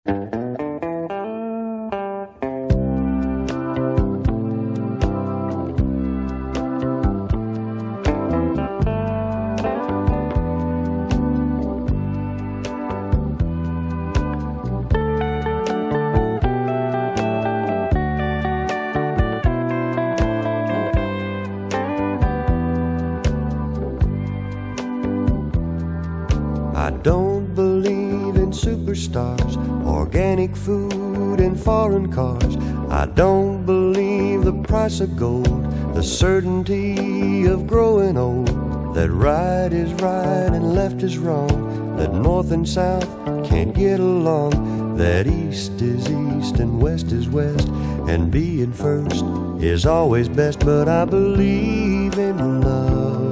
I don't believe in superstars, organic food and foreign cars. I don't believe the price of gold, the certainty of growing old, that right is right and left is wrong, that north and south can't get along, that east is east and west is west, and being first is always best. But I believe in love.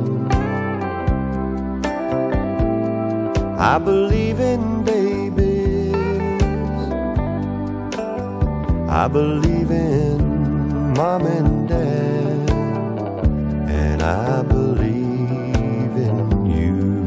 I believe in babies. I believe in mom and dad. And I believe in you.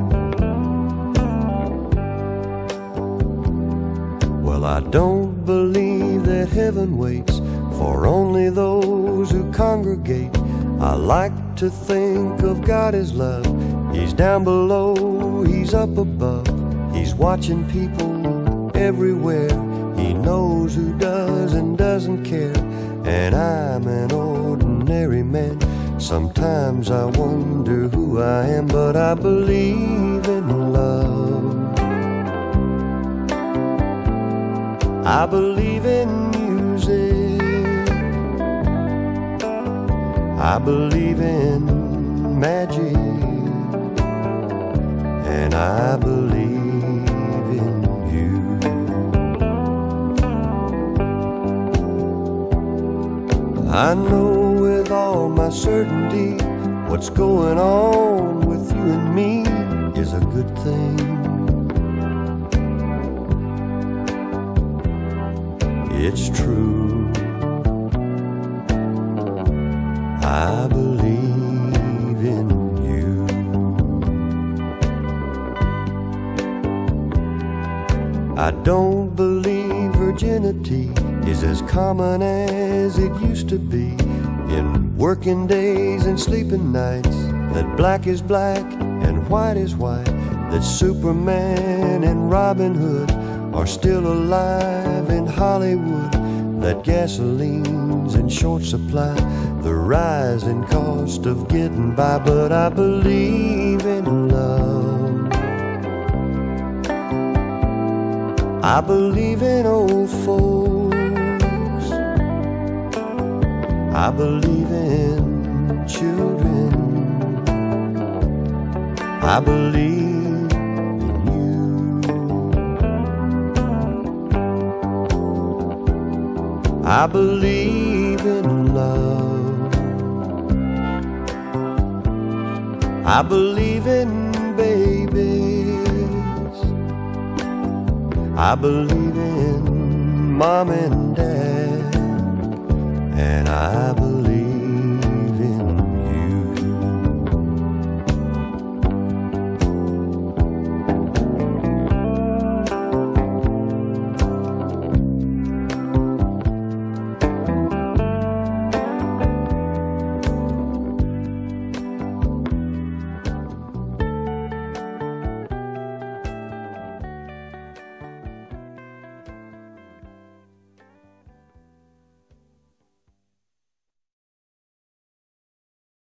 Well, I don't believe that heaven waits for only those who congregate. I like to think of God as love. He's down below, He's up above. He's watching people everywhere. He knows who does and doesn't care. And I'm an ordinary man. Sometimes I wonder who I am, but I believe in love. I believe in music. I believe in magic. And I believe in you. I know with all my certainty what's going on with you and me is a good thing. It's true. I believe in you. I don't believe virginity is as common as it used to be. In working days and sleeping nights, that black is black and white is white, that Superman and Robin Hood are still alive in Hollywood, that gasoline's in short supply, the rising cost of getting by. But I believe in love. I believe in old folks. I believe in children. I believe in you. I believe in love. I believe in babies. I believe in mom and dad. And I believe